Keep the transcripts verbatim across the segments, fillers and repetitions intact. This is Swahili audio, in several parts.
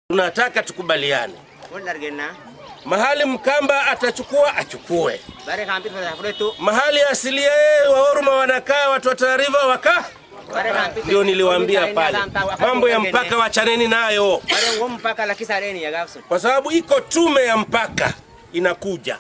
Tunataka tukubaliane. Mahali Mkamba atachukua achukue. Mahali asilia wa Oruma wanakaa watu wa Tana River waka. Ndio niliwaambia pale. Mambo ya mpaka wachaneni nayo. Kwa sababu iko tume ya mpaka inakuja.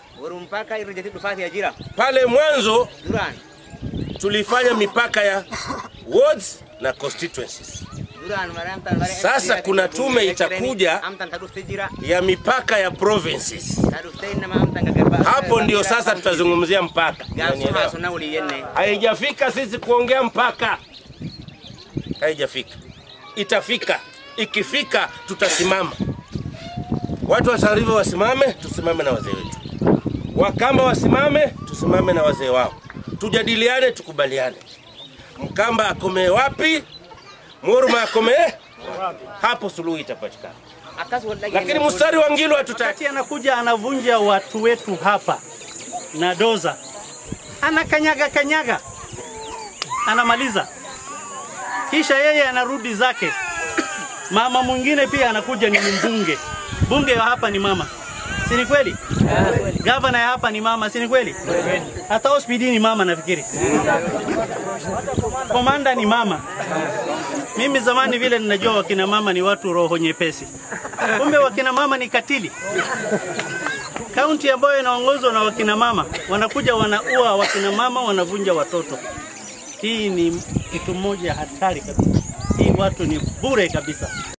Pale mwanzo tulifanya mipaka ya wards na constituencies. Sasa kuna tume itakuja ya mipaka ya provinces. Hapo ndio sasa tutazungumzia mpaka. Haijafika sisi kuongea mpaka. Haijafika. Itafika. Ikifika tutasimama. Watu wa Tana River wasimame, tusimame na wazee wetu. Wakamba wasimame, tusimame na wazee wao. Tujadiliane, tukubaliane. Mkamba akome wapi? Muruma akome hapo, suluhu itapatikana. Lakini mstari wa Ngilu hatutaki. Anakuja anavunja watu wetu hapa na doza, anakanyaga kanyaga, anamaliza, kisha yeye anarudi zake. Mama mwingine pia anakuja, ni mbunge. Bunge wa hapa ni mama, si ni kweli? Gavana ya hapa ni mama, si ni kweli? Hata hospitali ni mama nafikiri. Komanda ni mama. Mimi zamani vile ninajua wakina mama ni watu roho nyepesi. Kumbe wakina mama ni katili. Kaunti ambayo inaongozwa na wakina mama wanakuja wanaua wakina mama, wanavunja watoto. Hii ni kitu moja hatari kabisa. Hii watu ni bure kabisa.